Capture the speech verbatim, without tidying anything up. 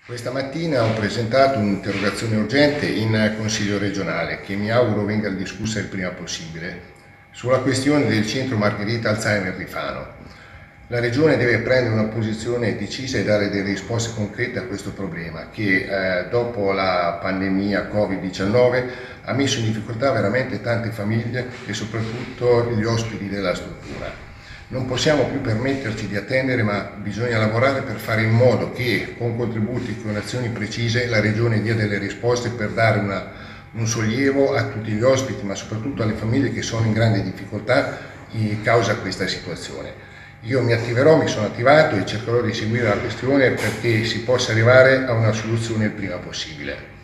Questa mattina ho presentato un'interrogazione urgente in Consiglio regionale che mi auguro venga discussa il prima possibile sulla questione del centro Margherita Alzheimer di Fano. La Regione deve prendere una posizione decisa e dare delle risposte concrete a questo problema che eh, dopo la pandemia Covid diciannove ha messo in difficoltà veramente tante famiglie e soprattutto gli ospiti della struttura. Non possiamo più permetterci di attendere, ma bisogna lavorare per fare in modo che, con contributi e con azioni precise, la Regione dia delle risposte per dare una, un sollievo a tutti gli ospiti, ma soprattutto alle famiglie che sono in grande difficoltà in causa questa situazione. Io mi attiverò, mi sono attivato e cercherò di seguire la questione perché si possa arrivare a una soluzione il prima possibile.